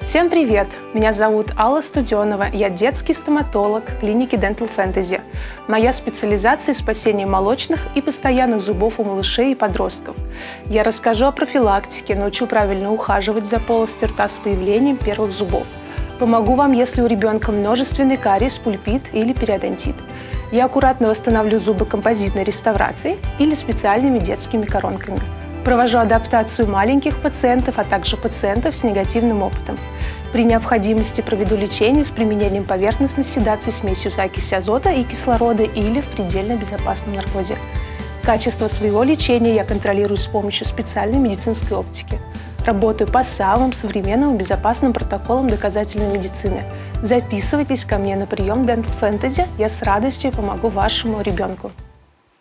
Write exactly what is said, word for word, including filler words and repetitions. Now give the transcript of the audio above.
Всем привет! Меня зовут Алла Студенова, я детский стоматолог клиники Dental Fantasy. Моя специализация – спасение молочных и постоянных зубов у малышей и подростков. Я расскажу о профилактике, научу правильно ухаживать за полостью рта с появлением первых зубов. Помогу вам, если у ребенка множественный кариес, пульпит или периодонтит. Я аккуратно восстановлю зубы композитной реставрацией или специальными детскими коронками. Провожу адаптацию маленьких пациентов, а также пациентов с негативным опытом. При необходимости проведу лечение с применением поверхностной седации смесью закиси азота и кислорода или в предельно безопасном наркозе. Качество своего лечения я контролирую с помощью специальной медицинской оптики. Работаю по самым современным и безопасным протоколам доказательной медицины. Записывайтесь ко мне на прием Dental Fantasy, я с радостью помогу вашему ребенку.